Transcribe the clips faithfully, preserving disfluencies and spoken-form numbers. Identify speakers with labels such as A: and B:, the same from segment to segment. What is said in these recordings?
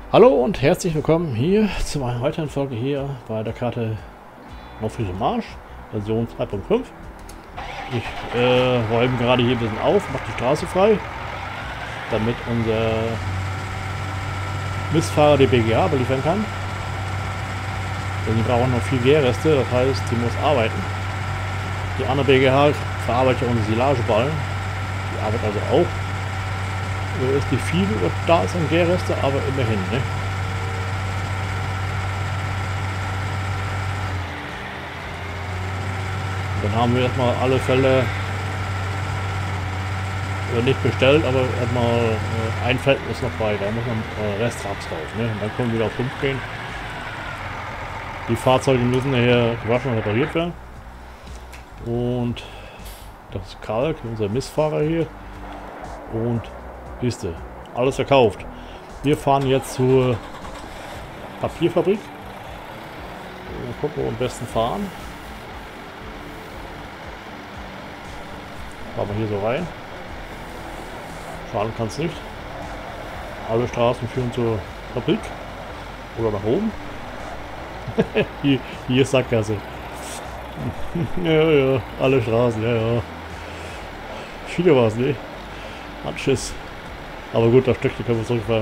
A: Hallo und herzlich willkommen hier zu einer weiteren Folge hier bei der Karte Nordfriesische Marsch, Version zwei Punkt fünf. Ich äh, räume gerade hier ein bisschen auf, mache die Straße frei, damit unser Mistfahrer die B G A beliefern kann. Denn die brauchen noch viel Gärreste, das heißt, sie muss arbeiten. Die andere B G A verarbeitet unsere Silageballen, die arbeitet also auch. Ist nicht viel, was da ist an Gärreste, aber immerhin, ne? Und dann haben wir erstmal alle Felder äh, nicht bestellt, aber erstmal äh, ein Feld ist noch frei, da muss man äh, Restraps drauf, ne? Und dann können wir wieder auf fünf gehen. Die Fahrzeuge müssen nachher gewaschen und repariert werden. Und das ist Kalk, unser Mistfahrer hier. Und Liste. Alles verkauft. Wir fahren jetzt zur Papierfabrik. Mal gucken, wo wir am besten fahren. Fahren wir hier so rein. Fahren kann es nicht. Alle Straßen führen zur Fabrik. Oder nach oben. hier, hier ist Sackgasse. ja, ja. Alle Straßen, ja, ja. Viele war es, ne? Hat Schiss. Aber gut, das Stückchen können wir zurückfahren.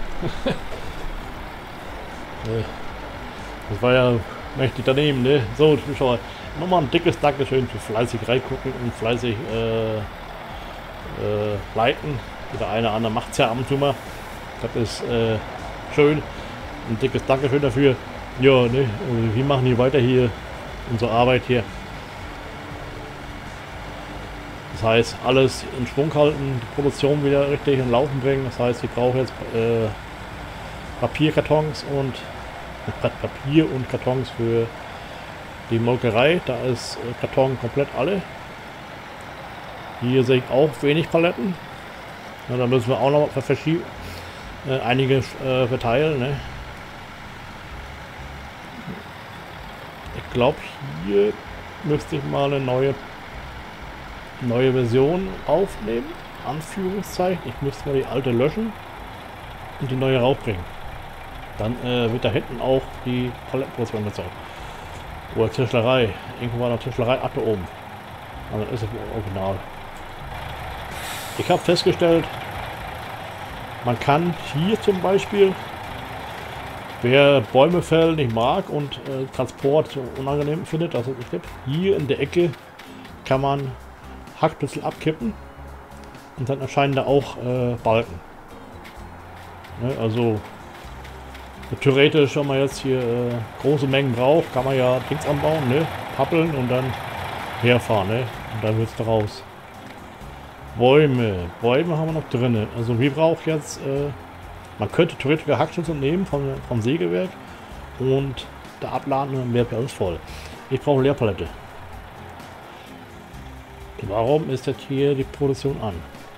A: Das war ja mächtig daneben, ne? So, Zuschauer, nochmal ein dickes Dankeschön für fleißig reingucken und fleißig äh, äh, liken. Der eine oder andere macht es ja ab und zu mal. Das ist äh, schön. Ein dickes Dankeschön dafür. Ja, ne? Und wir machen hier weiter hier unsere Arbeit hier. Das heißt, alles in Schwung halten, die Produktion wieder richtig in Laufen bringen. Das heißt, ich brauche jetzt äh, Papierkartons und äh, Papier und Kartons für die Molkerei. Da ist äh, Karton komplett alle. Hier sehe ich auch wenig Paletten. Ja, da müssen wir auch noch verschieben, äh, einige äh, verteilen. Ne? Ich glaube, hier müsste ich mal eine neue neue Version aufnehmen, Anführungszeichen. Ich müsste mal die alte löschen und die neue raufbringen. Dann äh, wird da hinten auch die Palettenproduktion gezeigt. Oder Tischlerei. Irgendwo war noch Tischlerei. Ach, da oben. Aber das ist das Original. Ich habe festgestellt, man kann hier zum Beispiel, wer Bäume fällen nicht mag und äh, Transport so unangenehm findet, also ich glaube, hier in der Ecke kann man Hackschlüssel abkippen und dann erscheinen da auch äh, Balken. Ne, also theoretisch, wenn man jetzt hier äh, große Mengen braucht, kann man ja Dings anbauen, ne? Pappeln und dann herfahren, ne? Und dann wird es daraus. Bäume. Bäume haben wir noch drin. Also wir brauchen jetzt, äh, man könnte theoretisch Hackschlüssel nehmen vom, vom Sägewerk und da abladen und wäre bei uns voll. Ich brauche Leerpalette. Warum ist jetzt hier die Produktion an?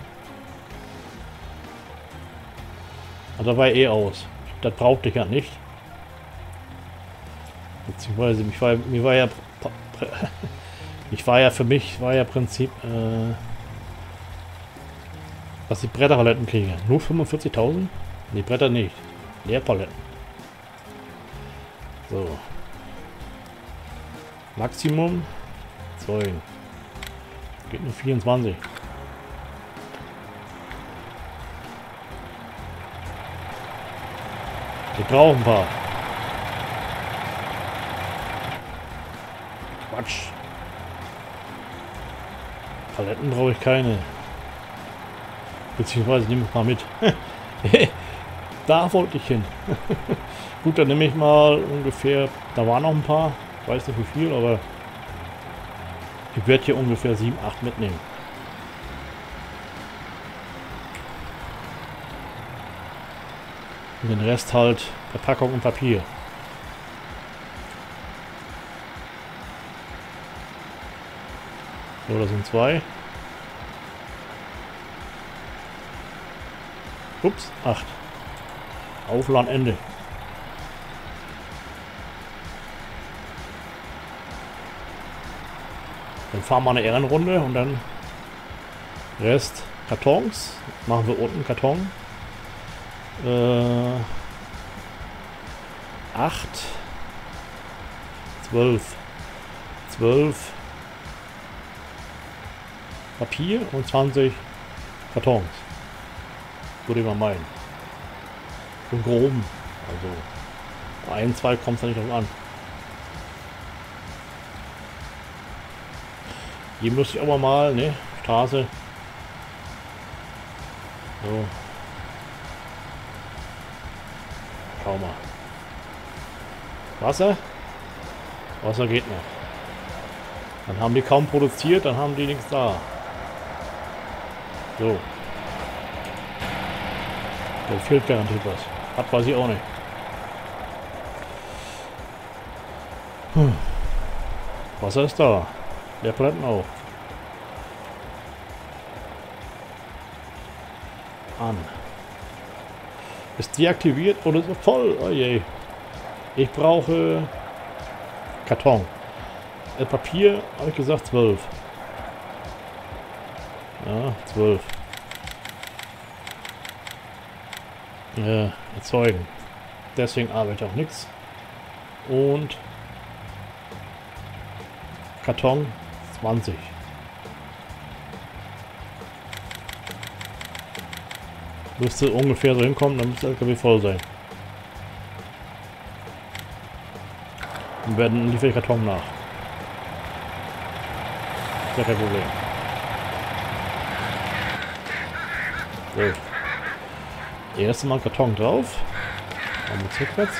A: Also da war eh aus. Das brauchte ich ja nicht. Beziehungsweise mich war, mir war ja ich war ja für mich war ja Prinzip, äh, was die Bretterpaletten kriege. Nur fünfundvierzigtausend? Die Bretter nicht. Leerpaletten. So. Maximum zwei. Geht nur vierundzwanzig. Wir brauchen ein paar. Quatsch. Paletten brauche ich keine. Beziehungsweise nehme ich mal mit. Da wollte ich hin. Gut, dann nehme ich mal ungefähr, da waren noch ein paar. Ich weiß nicht wie viel, aber ich werde hier ungefähr sieben, acht mitnehmen. Und den Rest halt Verpackung und Papier. So, das sind zwei. Ups, acht. Aufladen Ende. Dann fahren wir eine Ehrenrunde und dann Rest Kartons. Machen wir unten Karton. Äh, acht, zwölf, zwölf Papier und zwanzig Kartons. Würde ich mal meinen. Im Groben. Also ein, zwei kommt es ja nicht drauf an. Hier müsste ich aber mal, ne? Straße. So. Schau mal. Wasser? Wasser geht noch. Dann haben die kaum produziert, dann haben die nichts da. So. Da fehlt garantiert was. Hat weiß ich auch nicht. Hm. Wasser ist da. Der bleibt auch. An. Ist deaktiviert oder ist voll? Oh je. Ich brauche Karton. Äh, Papier, habe ich gesagt, zwölf. Ja, zwölf. Äh, erzeugen. Deswegen arbeite ich auch nichts. Und Karton zwanzig. Müsste ungefähr so hinkommen, dann müsste der L K W voll sein. Und werden liefere ich Karton nach. Ist ja kein Problem. So. Erst mal Karton drauf. Machen wir rückwärts.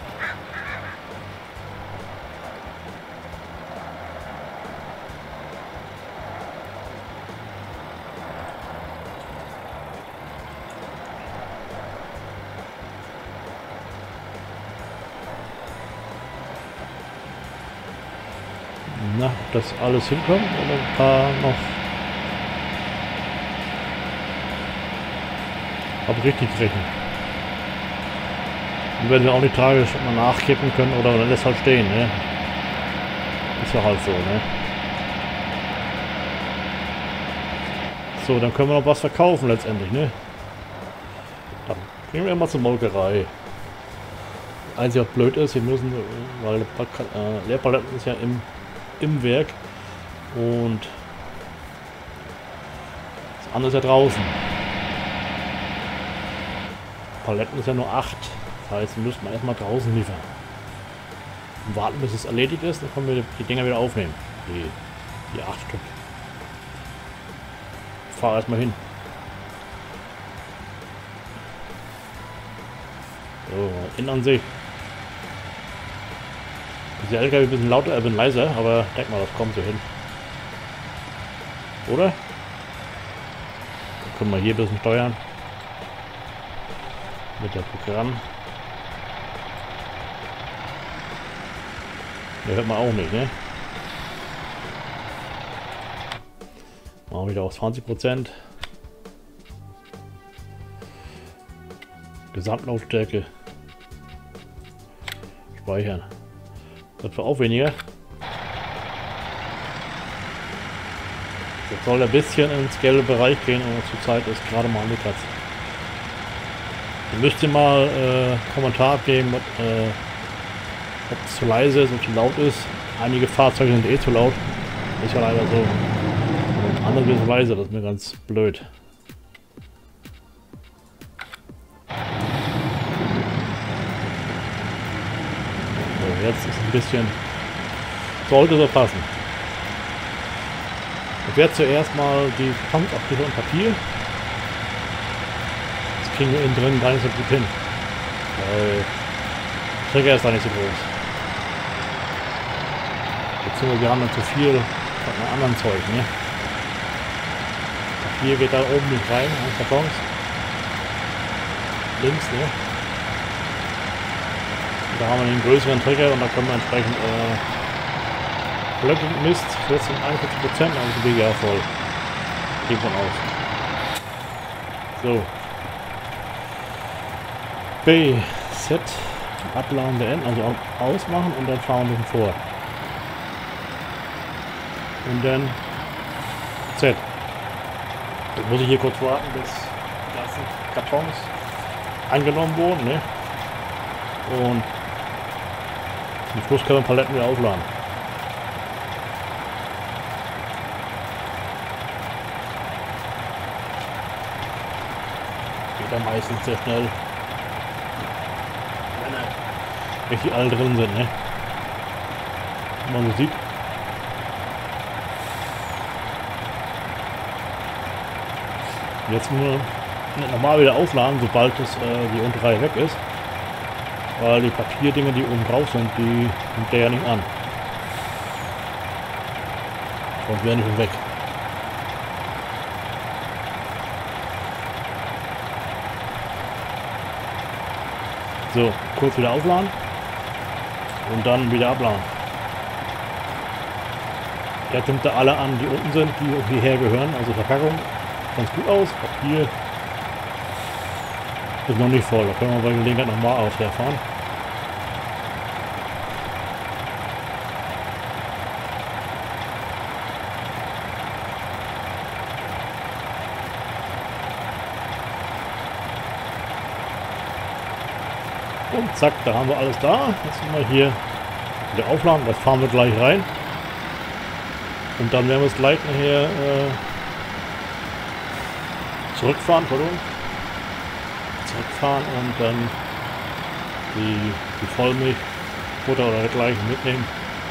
A: Na, ob das alles hinkommt oder ein paar noch. Hab richtig gerechnet. Die werden ja auch nicht tragisch mal nachkippen können oder dann lässt halt stehen, ne? Ist ja halt so, ne? So, dann können wir noch was verkaufen letztendlich, ne? Dann gehen wir mal zur Molkerei. Einzig was blöd ist, wir müssen, weil äh, Leerpaletten ist ja im im Werk und das andere ist ja draußen. Paletten ist ja nur acht. Das heißt, wir müssen erstmal draußen liefern. Und warten, bis es erledigt ist, dann können wir die Dinger wieder aufnehmen. Die, die acht Stück. Ich fahre erstmal hin. So, Innenansicht. Der L K W ein bisschen lauter, ein bisschen leiser, aber ich denke mal, das kommt so hin. Oder? Dann können wir hier ein bisschen steuern. Mit der Programm. Der hört man auch nicht, ne? Machen wir wieder auf zwanzig Prozent. Gesamtlautstärke. Speichern. Das war auch weniger. Jetzt soll ein bisschen ins gelbe Bereich gehen, aber zurzeit ist gerade mal mittags. Ihr müsst ihr mal äh, Kommentar geben, ob, äh, ob es zu leise ist und zu laut ist. Einige Fahrzeuge sind eh zu laut. Ist ja leider so. Und andere sind leise, das ist mir ganz blöd. Jetzt ist ein bisschen, sollte so passen. Ich werde zuerst mal die Kartons abgeben und Papier. Das kriegen wir innen drin gar nicht so gut hin. Weil der Trigger ist da nicht so groß. Beziehungsweise wir haben dann zu viel von einem anderen Zeug, ne? Papier geht da oben nicht rein, an Kartons. Links, ne? Da haben wir den größeren Trigger und da können wir entsprechend äh, Blöcke Mist, vierzehn, einundvierzig Prozent, also B G A voll. Geht von aus. So. B, Set, Abladen beenden, also ausmachen und dann fahren wir vor. Und dann Z. Jetzt muss ich hier kurz warten, bis die ganzen Kartons angenommen wurden, ne? Und Zum Schluss kann man Paletten wieder aufladen. Geht dann meistens sehr schnell. Wenn richtig alle drin sind, ne? Wenn man so sieht. Jetzt muss man normal wieder aufladen, sobald das, äh, die untere Reihe weg ist. Weil die Papierdinger, die oben drauf sind, die nimmt der ja nicht an. Sonst wären die schon weg. So, kurz wieder aufladen. Und dann wieder abladen. Jetzt nimmt er alle an, die unten sind, die hierher gehören. Also Verpackung ganz gut aus. Papier ist noch nicht voll. Da können wir bei Gelegenheit nochmal ausherfahren. Und zack, da haben wir alles da. Jetzt sind wir hier wieder aufladen. Das fahren wir gleich rein. Und dann werden wir es gleich nachher äh, zurückfahren, Entschuldigung. Zurückfahren und dann die, die Vollmilch, Butter oder dergleichen mitnehmen.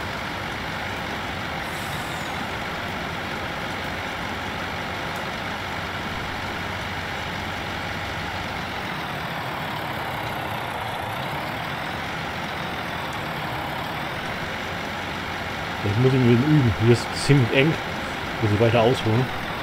A: Das muss ich mir üben. Hier ist es ziemlich eng. Muss ich weiter ausholen.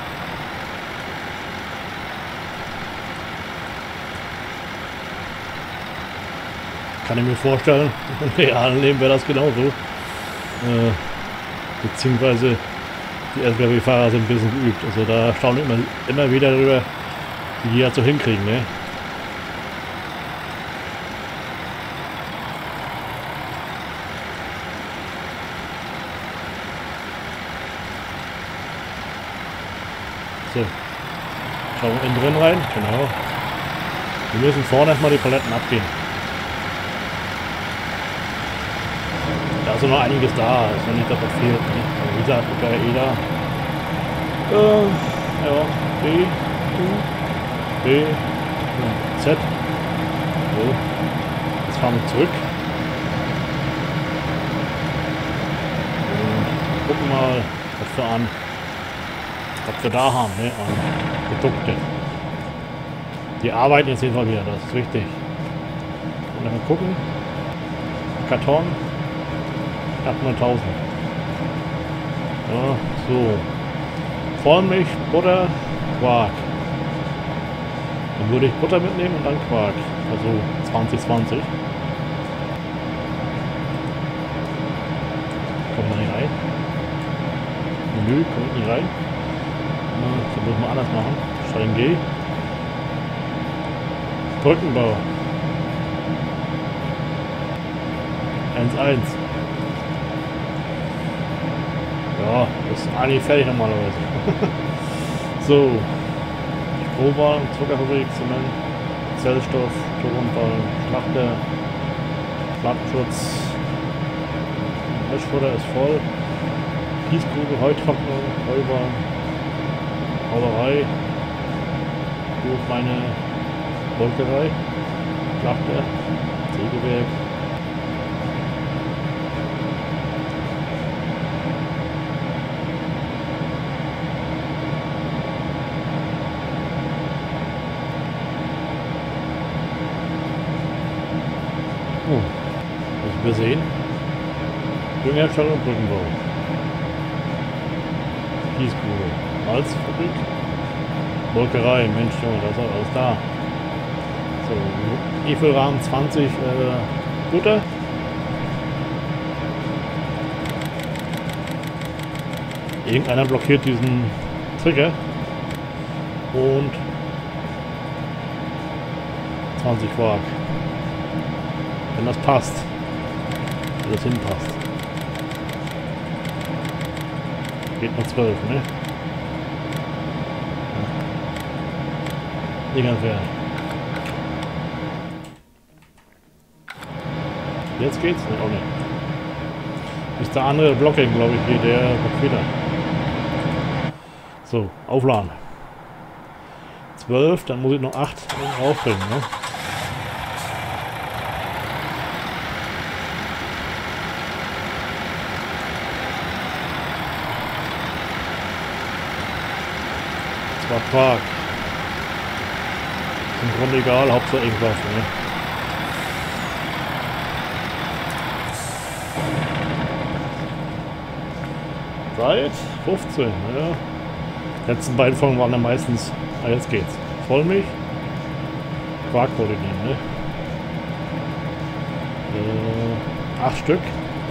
A: Kann ich mir vorstellen. Im realen Leben wäre das genauso. Äh, beziehungsweise die L K W-Fahrer sind ein bisschen geübt. Also da staune ich immer, immer wieder darüber, wie die das so hinkriegen. Ne? So, schauen wir innen drin rein, genau. Wir müssen vorne erstmal die Paletten abgehen. Da ist noch einiges da, ist noch nicht, dass das fehlt. Ne? Aber wie gesagt, ich war ja eh da. Äh, ja, B, U, B, und Z. So, jetzt fahren wir zurück. Und gucken mal, was wir an was wir da haben, ne, an Produkte. Die arbeiten jetzt jedenfalls wieder, das ist richtig. Und dann mal gucken. Karton. achthunderttausend. Ja, so. Vollmilch, Butter, Quark. Dann würde ich Butter mitnehmen und dann Quark. Also zwanzig zwanzig. Kommt da nicht rein. Menü kommt nicht rein. Das müssen wir anders machen. Stein G. Brückenbau. eins eins. Ja, das ist eigentlich fertig normalerweise. So. Strohballen, Zuckerfabrik, Zement, Zellstoff, Tonballen, Schlachter, Plattenschutz. Mischfutter ist voll. Kiesgrube, Heutrocknung, Heuballen. Brauerei, durch meine Molkerei, Schlachter, Sägewerk. Oh, was wir sehen, Düngerherstellung und Brückenbau. Kiesgrube. Malzfabrik, Molkerei, Mensch, Junge, da ist auch alles da. So, Efelrahmen zwanzig äh, Butter. Irgendeiner blockiert diesen Trigger. Und zwanzig Quark. Wenn das passt. Wenn das hinpasst. Geht noch zwölf, ne? Nicht ganz fair. Jetzt geht's? Ne, auch nicht. Ist der andere Blocking, glaube ich, hier, der kommt wieder. So, aufladen. zwölf, dann muss ich noch acht raufbringen, ne? Das war Quark. Im Grunde egal, Hauptsache irgendwas, ne? Seit fünfzehn, ja. Die letzten beiden Folgen waren ja meistens. Ah, jetzt geht's. Vollmilch. Quark wollte ich nehmen, ne? Äh, acht Stück.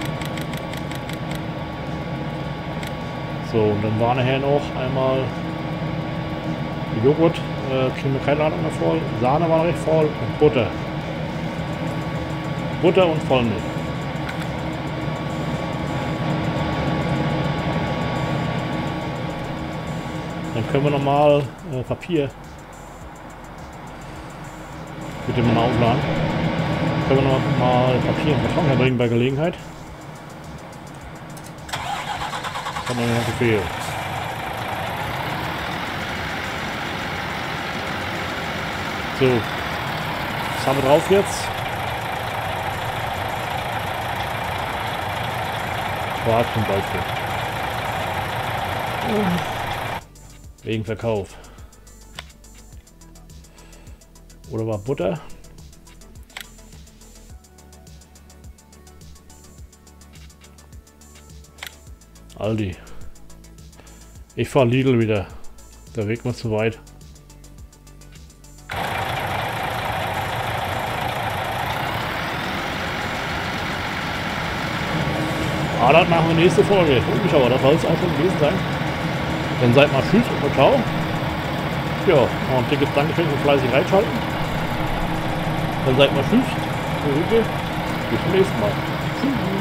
A: So, und dann war nachher noch einmal Joghurt. Äh, kriegen wir keine Ladung mehr voll. Sahne war recht voll. Und Butter. Butter und Vollmilch. Dann können wir nochmal äh, Papier mit dem mal aufladen. Können wir nochmal Papier und Karton herbringen bei Gelegenheit. Das hat noch gefehlt. So. Was haben wir drauf jetzt? Quark zum Beispiel. Wegen Verkauf. Oder war Butter? Aldi. Ich fahre Lidl wieder. Der Weg war zu weit. Ah, das machen wir nächste Folge. Guck mich aber, das soll es auch schon gewesen sein. Dann seid mal tschüss und ciao. Ja, noch ein dickes Dankeschön für fleißig reinschalten. Dann seid mal tschüss. Bis zum nächsten Mal. Tschüss.